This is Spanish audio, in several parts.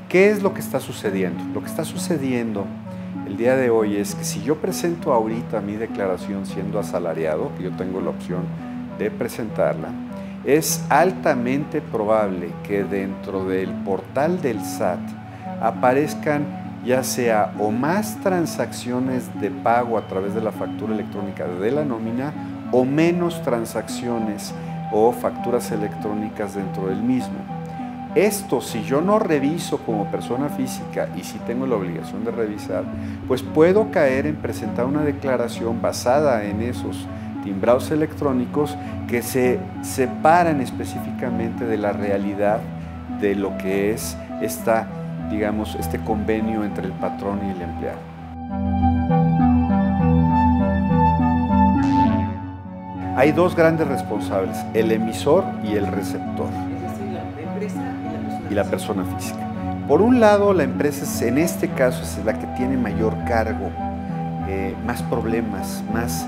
¿Qué es lo que está sucediendo? Lo que está sucediendo el día de hoy es que si yo presento ahorita mi declaración siendo asalariado, que yo tengo la opción de presentarla, es altamente probable que dentro del portal del SAT aparezcan ya sea o más transacciones de pago a través de la factura electrónica de la nómina o menos transacciones o facturas electrónicas dentro del mismo. Esto, si yo no reviso como persona física y si tengo la obligación de revisar, pues puedo caer en presentar una declaración basada en esos timbrados electrónicos que se separan específicamente de la realidad de lo que es este convenio entre el patrón y el empleado. Hay dos grandes responsables, el emisor y el receptor. Y la persona física. Por un lado, la empresa en este caso es la que tiene mayor cargo, más problemas,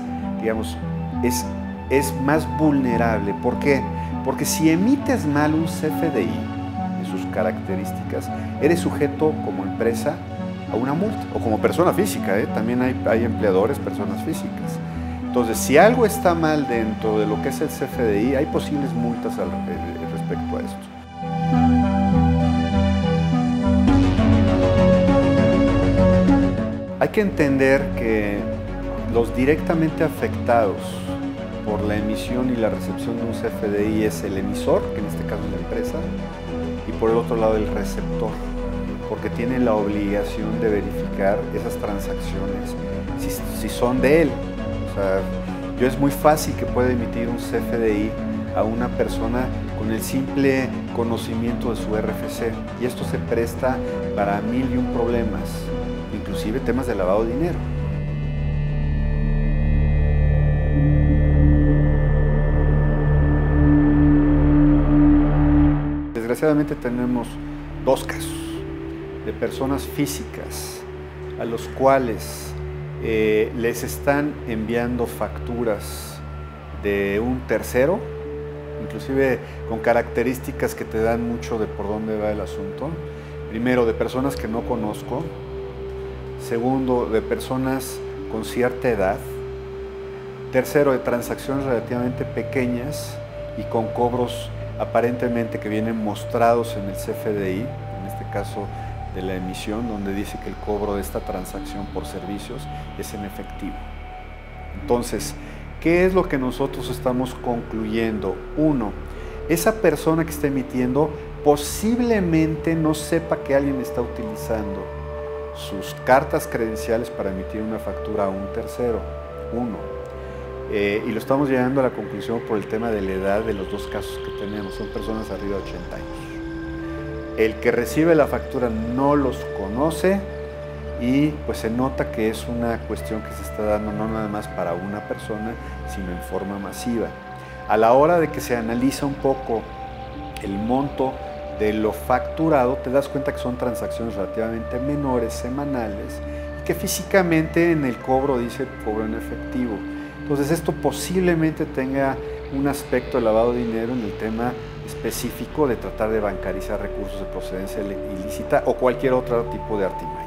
es más vulnerable. ¿Por qué? Porque si emites mal un CFDI en sus características, eres sujeto como empresa a una multa, o como persona física, también hay empleadores, personas físicas. Entonces, si algo está mal dentro de lo que es el CFDI, hay posibles multas respecto a esto. Hay que entender que los directamente afectados por la emisión y la recepción de un CFDI es el emisor, que en este caso es la empresa, y por el otro lado el receptor, porque tiene la obligación de verificar esas transacciones si son de él. O sea, es muy fácil que pueda emitir un CFDI a una persona con el simple conocimiento de su RFC, y esto se presta para 1001 problemas, inclusive temas de lavado de dinero. Desgraciadamente tenemos dos casos de personas físicas a los cuales les están enviando facturas de un tercero, inclusive con características que te dan mucho de por dónde va el asunto. Primero, de personas que no conozco. Segundo, de personas con cierta edad. Tercero, de transacciones relativamente pequeñas y con cobros aparentemente que vienen mostrados en el CFDI, en este caso de la emisión, donde dice que el cobro de esta transacción por servicios es en efectivo. Entonces, ¿qué es lo que nosotros estamos concluyendo? Uno, esa persona que está emitiendo posiblemente no sepa que alguien está utilizando sus cartas credenciales para emitir una factura a un tercero. Y lo estamos llegando a la conclusión por el tema de la edad de los dos casos que tenemos. Son personas arriba de 80 años. El que recibe la factura no los conoce y pues se nota que es una cuestión que se está dando no nada más para una persona, sino en forma masiva. A la hora de que se analiza un poco el monto de lo facturado, te das cuenta que son transacciones relativamente menores, semanales, y que físicamente en el cobro dice cobro en efectivo. Entonces esto posiblemente tenga un aspecto de lavado de dinero en el tema específico de tratar de bancarizar recursos de procedencia ilícita o cualquier otro tipo de artimaña.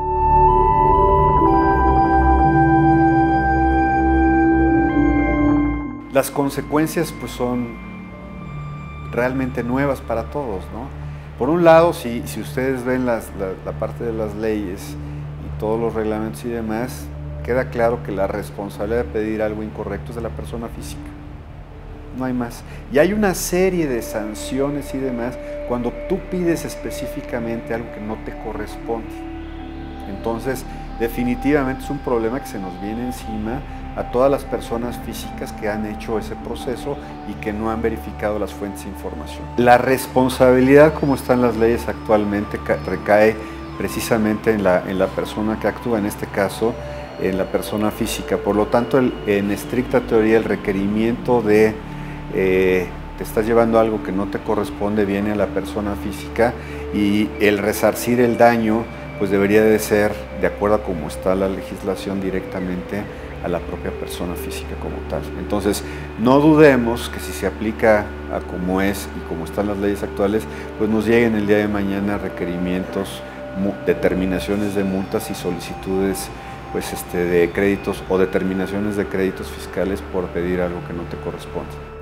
Las consecuencias pues son realmente nuevas para todos, ¿no? Por un lado, si ustedes ven la parte de las leyes y todos los reglamentos y demás, queda claro que la responsabilidad de pedir algo incorrecto es de la persona física. No hay más. Y hay una serie de sanciones y demás cuando tú pides específicamente algo que no te corresponde. Entonces, definitivamente es un problema que se nos viene encima a todas las personas físicas que han hecho ese proceso y que no han verificado las fuentes de información. La responsabilidad, como están las leyes actualmente, recae precisamente en la persona que actúa, en este caso, en la persona física. Por lo tanto, en estricta teoría, el requerimiento de te estás llevando algo que no te corresponde viene a la persona física, y el resarcir el daño pues debería de ser, de acuerdo a cómo está la legislación, directamente a la propia persona física como tal. Entonces, no dudemos que si se aplica a como es y como están las leyes actuales, pues nos lleguen el día de mañana requerimientos, determinaciones de multas y solicitudes pues, de créditos o determinaciones de créditos fiscales por pedir algo que no te corresponde.